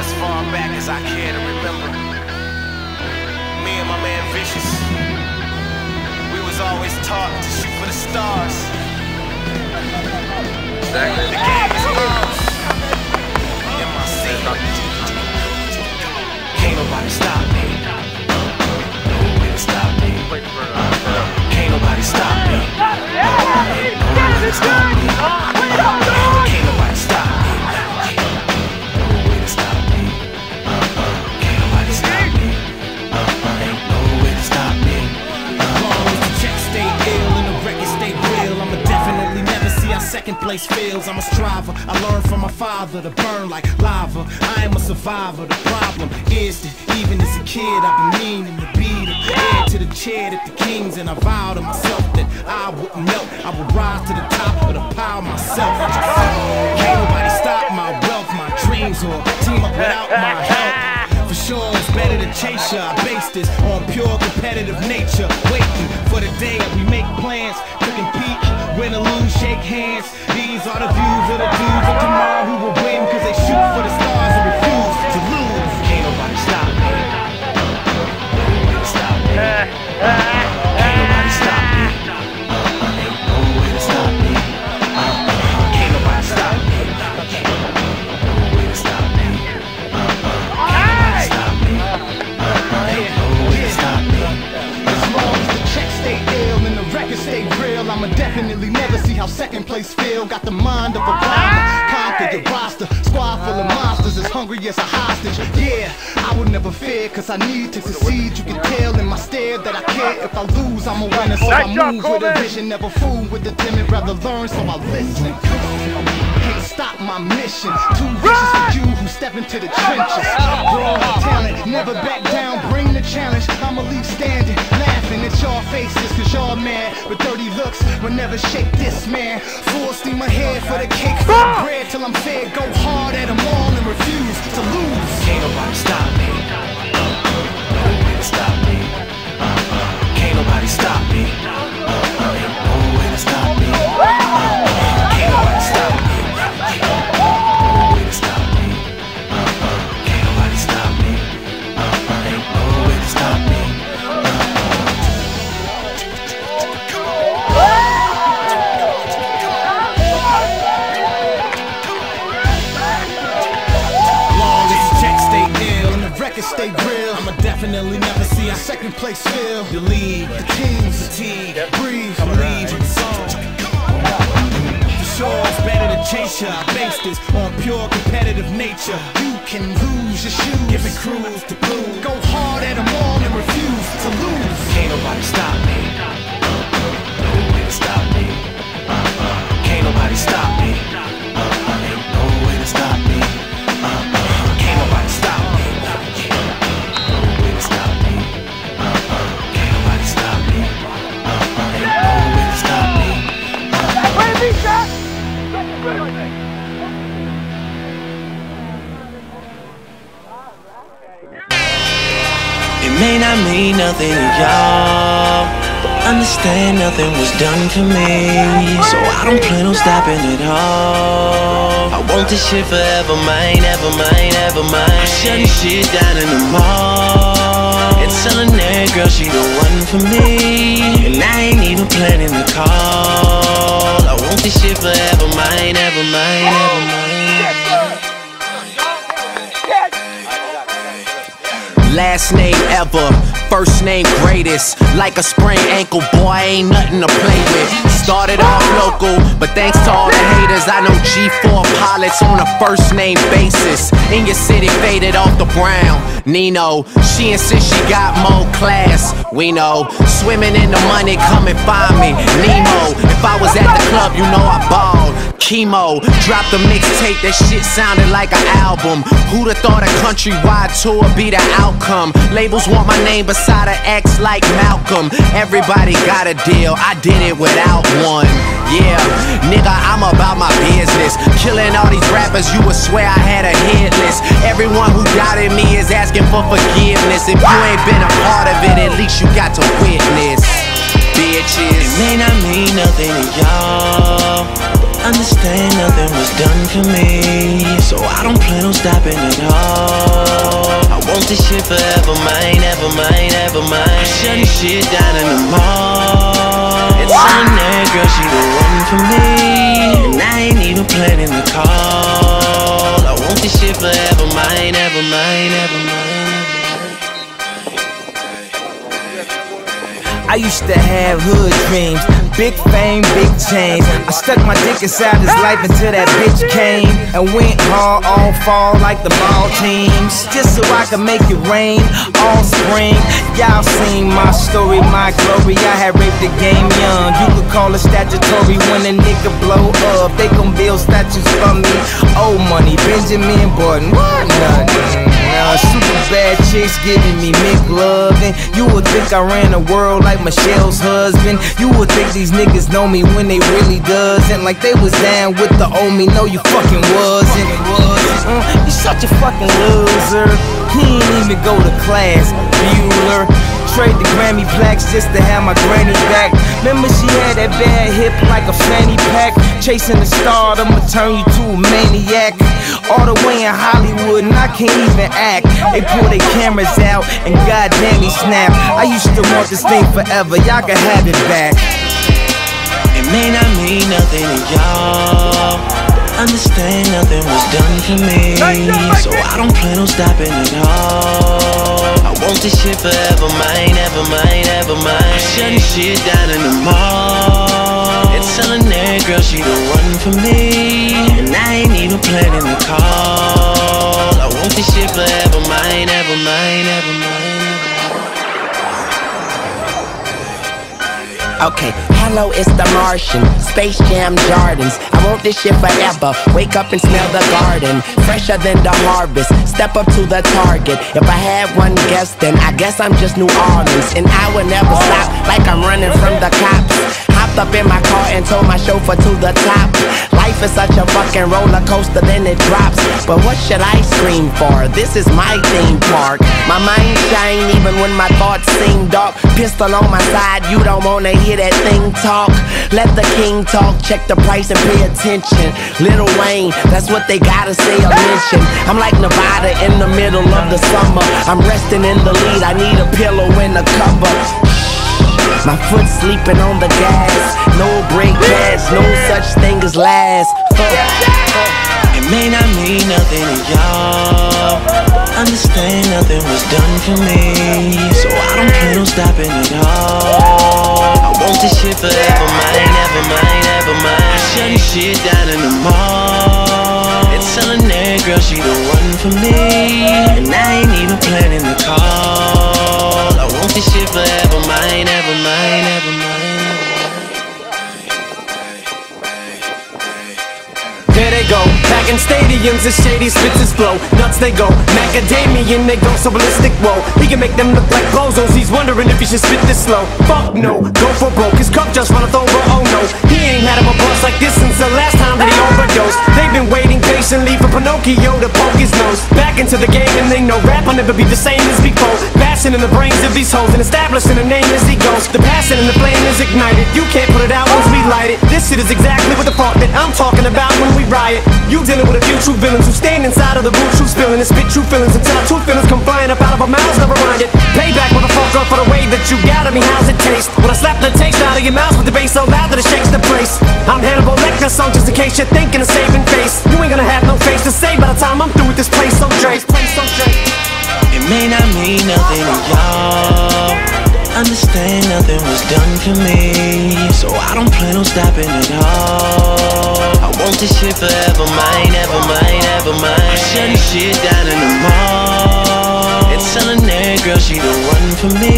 as far back as I care to remember. Me and my man Vicious, we was always taught to shoot for the stars. Exactly. The game is ours. In my seat. Can't nobody stop me. No way to stop me. Can't nobody stop me. No way to stop me. Can't nobody stop me. No way to stop me. Can't nobody stop me. Ain't no way to stop me. As long as the checks stay ill and the records stay real, I'ma definitely never see how second place feels. I'm a striver, I learned from my father to burn like lava. I am a survivor, the problem is that even as a kid I've been meaning to be the heir to the chair that the kings, and I vowed to myself that I wouldn't melt, I would rise to the top of the pile myself. Can't nobody stop my wealth, my dreams, or team up without my help. For sure it's better to chase ya. I base this on pure competitive nature, waiting for the day that we make plans to compete, win or lose, shake hands. These are the views of the dudes of tomorrow who will win, cause they shoot for the stars and refuse to lose. Can't nobody stop me. No way to stop me. Can't nobody stop me. Ain't no way to stop me. Can't nobody stop me. No way to stop me. Can't nobody stop me. Ain't no way to stop me. As long as the checks stay ill and the records stay real, I'ma definitely never see how second place feel. Got the mind of a rhymer, conquer your roster. Squad full of monsters as hungry as a hostage. Yeah, I would never fear, cause I need to succeed. You can tell in my stare that I care. If I lose, I'm a winner, so I move with a vision. Never fool with the timid, rather learn, so I listen. Can't stop my mission. Too vicious for you who step into the trenches. Raw talent, never back down, bring the challenge. I'ma leave standing, laughing at y'all faces, cause y'all mad. But 30 looks will never shake this man. Full steam ahead for the cake, for the bread, till I'm fed. Go hard at them all and refuse to lose. Can't nobody stop me. No way to stop me. Can't nobody stop me. Ain't no way to stop me. Can't nobody stop me. No way to stop me. Can't nobody stop me. Ain't no way to stop me. Long as the checks stay ill and the records stay real, I'ma definitely never see how second place feel. The lead, the teams, fatigue, breathe, I believe in the song. For sure it's better to chase ya. I base this on pure competitive nature. You can lose your shoes, give it cruise to blue. Go hard at them all and refuse to lose. Can't nobody stop me. No way to stop me. Can't nobody stop me. Ain't no way to stop me. Can't nobody stop me. No way to stop me. Can't nobody stop me. Ain't no way to stop me. It may not mean nothing to y'all, but understand nothing was done for me, so I don't plan on stopping at all. I want this shit forever, mine, ever mine, ever mine. I'm shutting shit down in the mall and telling that girl she the one for me, and I ain't even planning the call. I want this shit forever, mine, ever mine, ever mine. Last name ever, first name greatest. Like a sprained ankle, boy, ain't nothing to play with. Started off local, but thanks to all the haters, I know G4 pilots on a first name basis. In your city, faded off the brown. Nino, she insists she got more class. We know, swimming in the money, come and find me. Nemo, if I was at the club, you know I balled. Chemo, dropped a mixtape, that shit sounded like an album. Who'da thought a countrywide tour be the outcome? Labels want my name beside an X like Malcolm. Everybody got a deal, I did it without one. Yeah, nigga, I'm about my business. Killing all these rappers, you would swear I had a hit list. Everyone who doubted me is asking for forgiveness. If you ain't been a part of it, at least you got to witness. Bitches, it may not mean nothing to y'all, understand nothing was done for me, so I don't plan on stopping at all. want this shit forever mine, ever mine, ever mine. Shutting shit down in the mall. It's on there, girl, she the one for me. And I ain't even planning the call. I want this shit forever mine, ever mine, ever mine. I used to have hood dreams, big fame, big chains. I stuck my dick inside his life until that bitch came and went hard all fall like the ball teams, just so I could make it rain all spring. Y'all seen my story, my glory. I had raped the game young. You could call it statutory when a nigga blow up. They gon' build statues for me. Old money, Benjamin Button, what nothing. Super bad chicks giving me McLovin'. You would think I ran the world like Michelle's husband. You would think these niggas know me when they really doesn't. Like they was down with the old me. No, you fucking wasn't. You such a fucking loser. He ain't even go to class, Bueller. Trade the Grammy plaques just to have my granny back. Remember she had that bad hip like a fanny pack. Chasing the star, I'ma turn you to a maniac. All the way in Hollywood and I can't even act. They pull their cameras out and goddamn he snap. I used to want this thing forever, y'all can have it back. It may not mean nothing to y'all. Understand nothing was done for me, so I don't plan on stopping at all. I want this shit forever mine, ever mine, ever mine. Shutting shit down in the mall. It's selling there, girl, she the one for me. And I ain't even planning the call. I want this shit forever mine, ever mine, ever mine. Okay, hello, it's the Martian, Space Jam Jordans. I want this shit forever, wake up and smell the garden. Fresher than the harvest, step up to the target. If I had one guess, then I guess I'm just New Orleans. And I would never stop, like I'm running from the cops. Hopped up in my car and told my chauffeur to the top. Life is such a fucking roller coaster, then it drops. But what should I scream for? This is my theme park. My mind shine even when my thoughts seem dark. Pistol on my side, you don't wanna hear that thing talk. Let the king talk, check the price and pay attention. Lil Wayne, that's what they gotta say or mention. I'm like Nevada in the middle of the summer. I'm resting in the lead, I need a pillow and a cover. My foot sleeping on the gas. No brake pads, no such thing as last. It may not mean nothing to y'all. Understand nothing was done for me, so I don't plan on stopping at all. I want this shit forever mine, ever mine, ever mine. Shutting shit down in the mall. It's selling there, girl, she the one for me. And I ain't even planning the call. I want this shit forever mine, ever mine, ever mine. There they go, back in stadiums, the shady spits his flow. Nuts they go, macadamian, they go so ballistic, whoa. He can make them look like bozos, he's wondering if he should spit this slow. Fuck no, go for broke, his cup just runneth over, oh no. He ain't had him a buzz like this since the last time that he overdosed. They've been waiting patiently for Pinocchio to poke his nose back into the game, and they know rap will never be the same as before. Bashing in the brains of these hoes and establishing a name as he goes. The passion and the flame is ignited, you can't put it out once we light it. This shit is exactly what the part that I'm talking about when we riot. You dealing with a few true villains who stand inside of the booth, true spilling and spit true feelings until our true feelings come flying up out of our mouths. Never mind it. Payback, motherfucker, for the way that you got at me. How's it taste? When I slap the taste out of your mouth with the bass so loud that it shakes the place. I'm Hannibal Lecter, song just in case you're thinking of saving face. You ain't gonna have no face to say by the time I'm through with this place. So Drake, it may not mean nothing to y'all. Understand nothing was done for me, so I don't plan on stopping at all. I want this shit forever mine, ever mine, ever mine. Shutting shit down in the mall. It's selling there, girl, she the one for me.